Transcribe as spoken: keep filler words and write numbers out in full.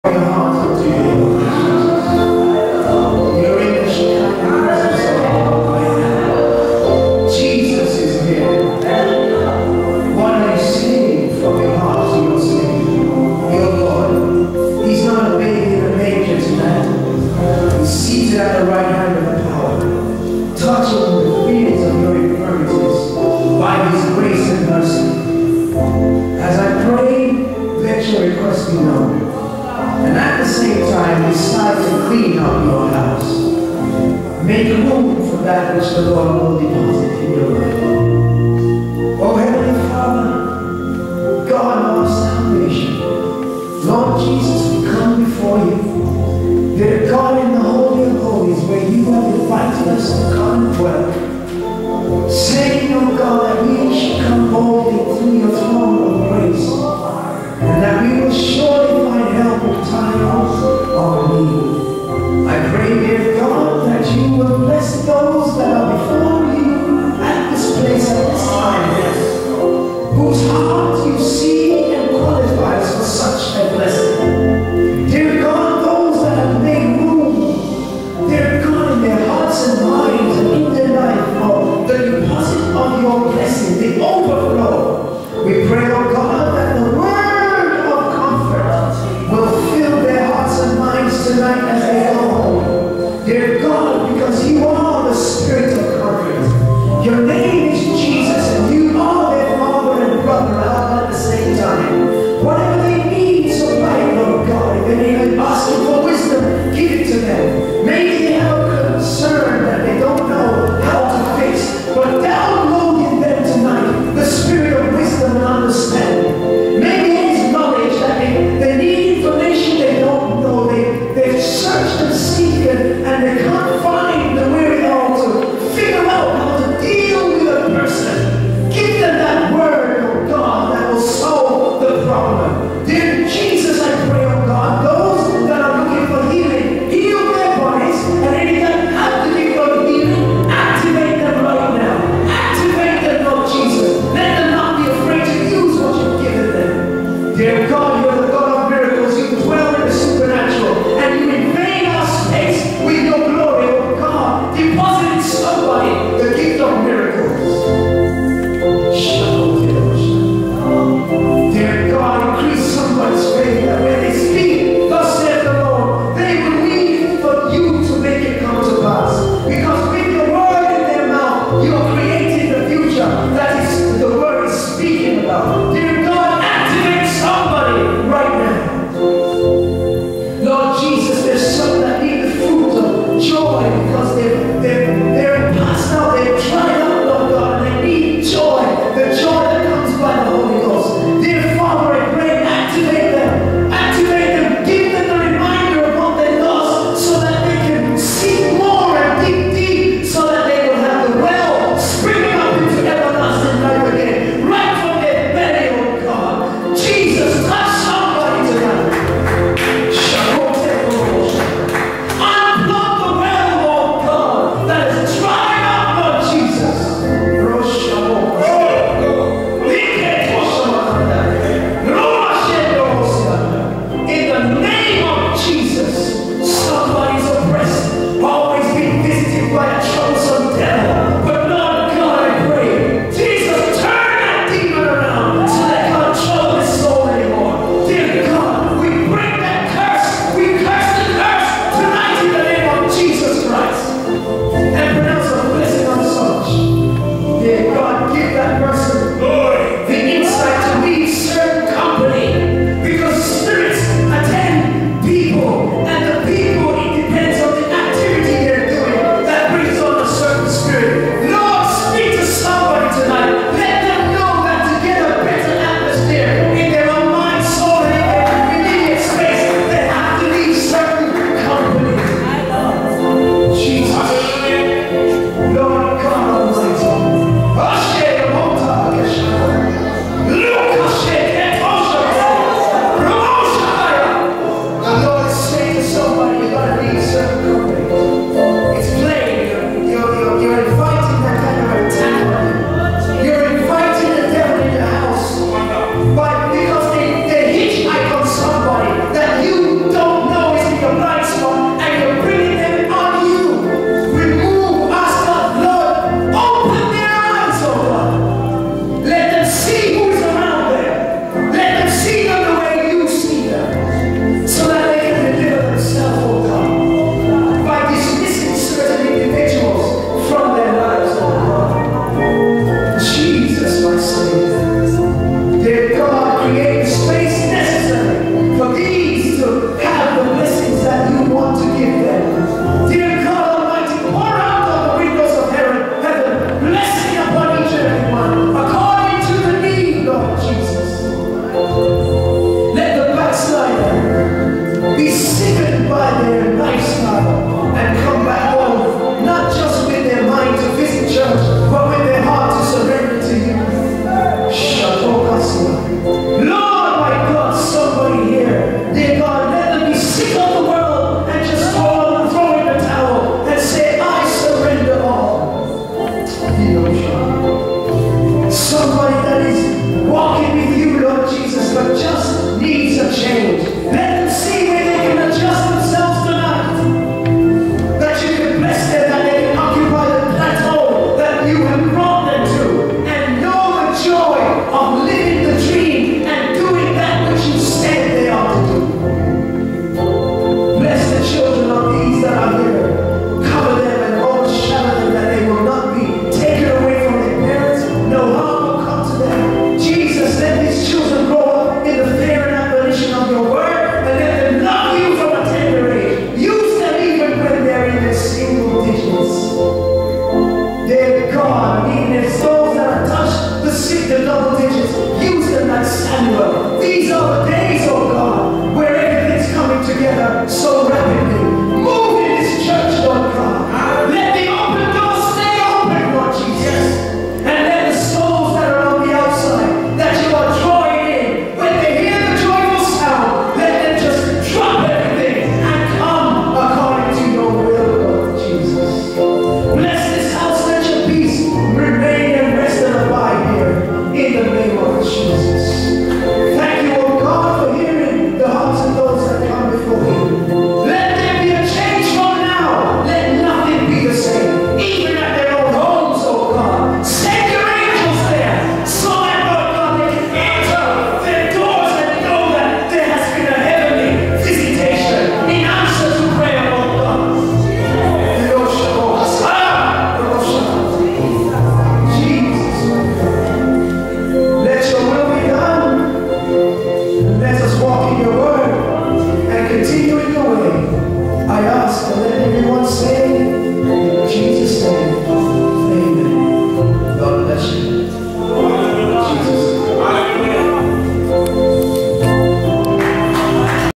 Dear God, those that have made room, dear God, in their hearts and minds and so rapidly. Move in this church, Lord God. Let the open doors stay open, Lord Jesus. And let the souls that are on the outside, that you are drawing in, when they hear the joyful sound, let them just drop everything and come according to your will, Lord Jesus. Bless this house, let your peace remain and rest and abide here in the name of Jesus. Thank you, oh God, for hearing the hearts of those that come before you. Let there be a change from now. Let nothing be the same, even at their own homes, oh God. Send your angels there so that, Lord God, they can enter their doors and know that there has been a heavenly visitation in answer to prayer, oh God. Jesus, let your will be done. Let us walk in your word and continue in your way. I ask and let me